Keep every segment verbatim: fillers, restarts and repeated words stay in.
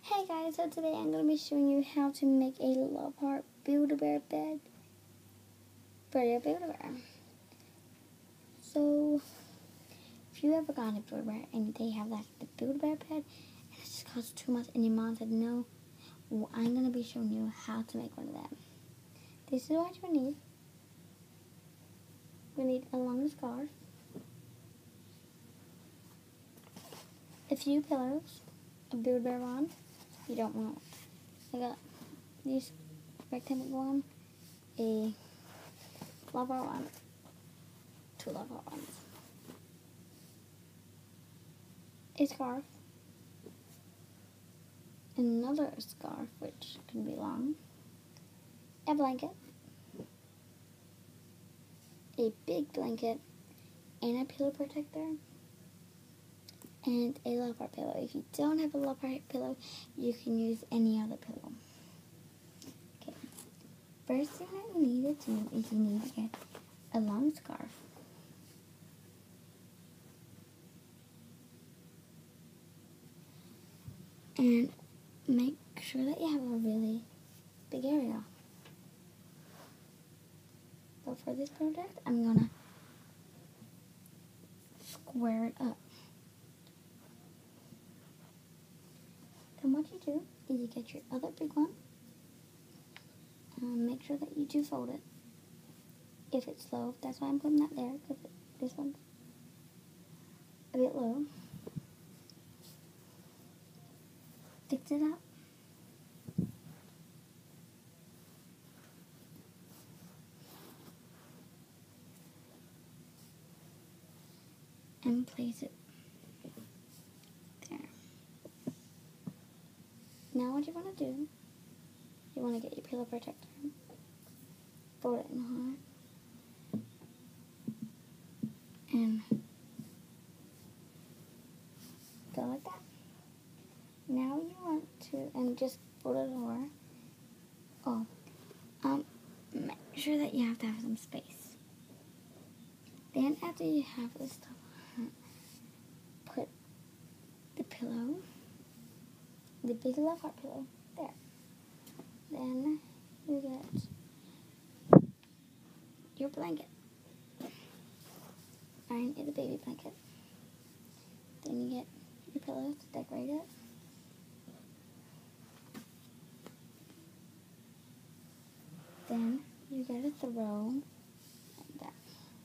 Hey guys, so today I'm going to be showing you how to make a love heart Build-A-Bear bed for your Build-A-Bear. So, if you ever got a Build-A-Bear and they have like the Build-A-Bear bed and it just costs too much and your mom said no, well, I'm going to be showing you how to make one of them. This is what you need. We need a long scarf, a few pillows, a Build-A-Bear wand. You don't want. I got these rectangle one, a love heart one, two love heart ones, a scarf, another scarf which can be long, a blanket, a big blanket, and a pillow protector, and a love heart pillow. If you don't have a love heart pillow, you can use any other pillow. Okay, first thing that you need to do is you need to get a long scarf. And make sure that you have a really big area. But for this project, I'm gonna square it up. Then what you do is you get your other big one. Um, make sure that you do fold it. If it's low, that's why I'm putting that there, because this one's a bit low. Fix it up. And place it there. Now what you want to do, you want to get your pillow protector, fold it in half, and go like that. Now you want to, and just fold it over. Oh, um, make sure that you have to have some space. Then after you have this stuff on, put the pillow, the big love heart pillow, there. Then you get your blanket. Mine is a baby blanket. Then you get your pillow to decorate it. Then you get a throw like that.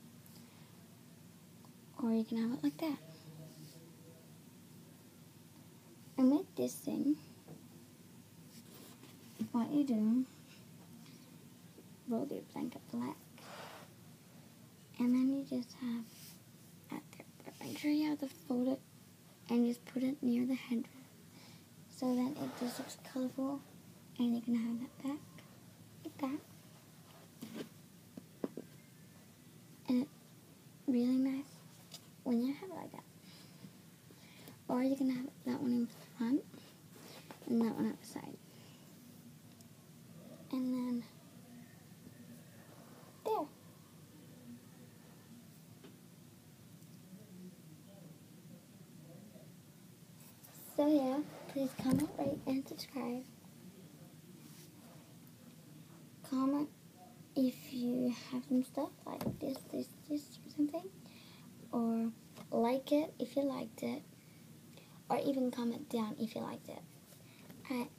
Or you can have it like that. And with this thing, what you do, roll your blanket black. And then you just have at there. But make sure you have to fold it and just put it near the head so that it just looks colorful. And you can have that back like that. And it's really nice when you have it like that. Or you can have that one in front and that one at the side. And then there. So yeah, please comment, rate, and subscribe. Comment if you have some stuff like this, this, this, or something. Or like it if you liked it. Or even comment down if you liked it. Alright,